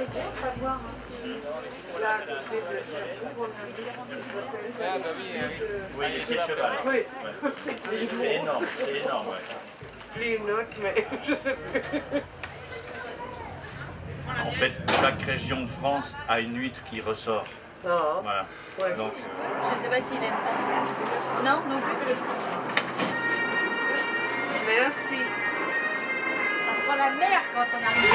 bon savoir. Là, à côté de Ah bah oui, oui, c'est le cheval. Oui, c'est énorme, ouais. Plus une autre, mais je sais plus. En fait, chaque région de France a une huître qui ressort. Ah, Voilà. ouais. Donc, Je sais pas s'il aime ça. Non, non plus. Merci. Ça sent la mer quand on arrive.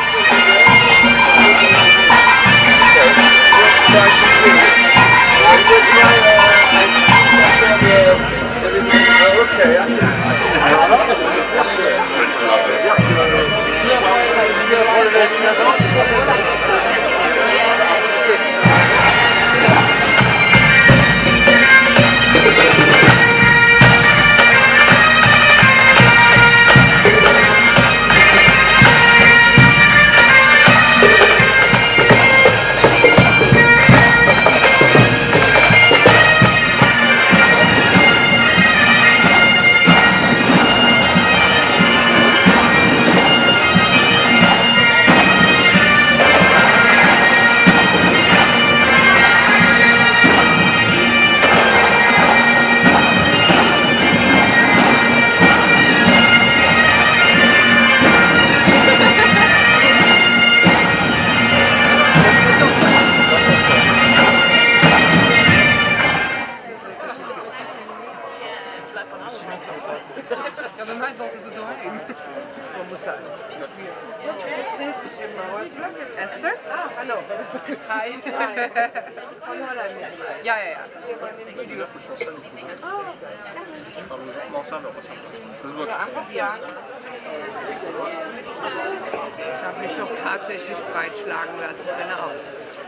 Ja, bij mij valt het er doorheen. Esther? Hallo. Hi. Ja, ja, ja. Ja, einfach ja. Ich habe mich doch tatsächlich breitschlagen lassen, wenn er aus.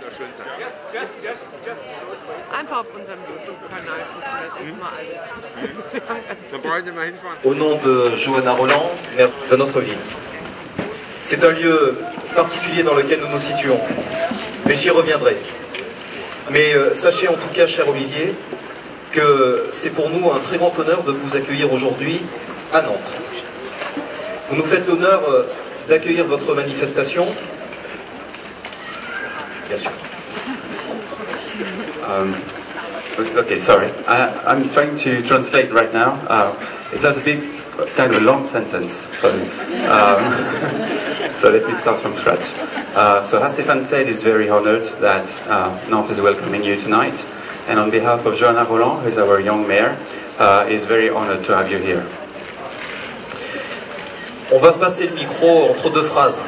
Einfach auf unserem YouTube-Kanal gucken, das ist mal alles. Au nom de Johanna Roland, maire de notre ville. C'est un lieu particulier dans lequel nous nous situons, mais j'y reviendrai. Mais sachez en tout cas, cher Olivier, que c'est pour nous un très grand honneur de vous accueillir aujourd'hui à Nantes. Vous nous faites l'honneur d'accueillir votre manifestation. Bien sûr. Okay, sorry. I'm trying to translate right now. It's a big, kind of a long sentence, so so let me start from scratch. So as Stéphane said, he's very honored that Nantes is welcoming you tonight, and on behalf of Johanna Roland, who is our young mayor, is very honored to have you here. On va passer le micro entre deux phrases.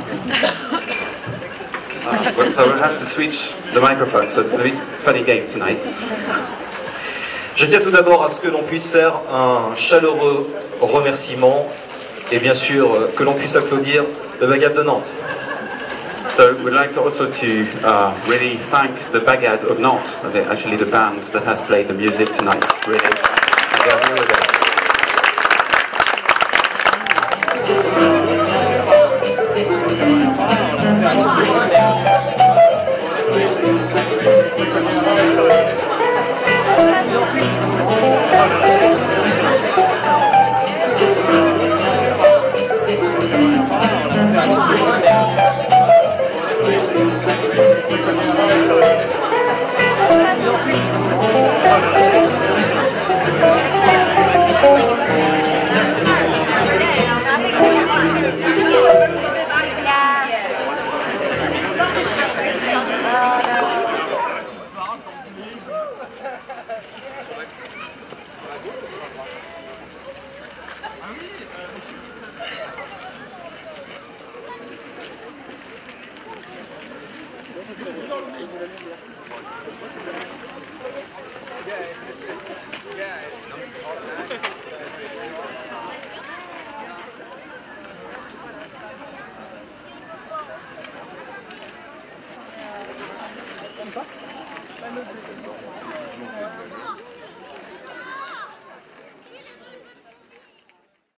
So we'll have to switch the microphone, so it's going to be a funny game tonight. Je tiens tout d'abord à ce que l'on puisse faire un chaleureux remerciement et bien sûr que l'on puisse applaudir le Bagad de Nantes. So we'd like also to really thank the Bagad of Nantes, actually the band that has played the music tonight. Really, they are here with us.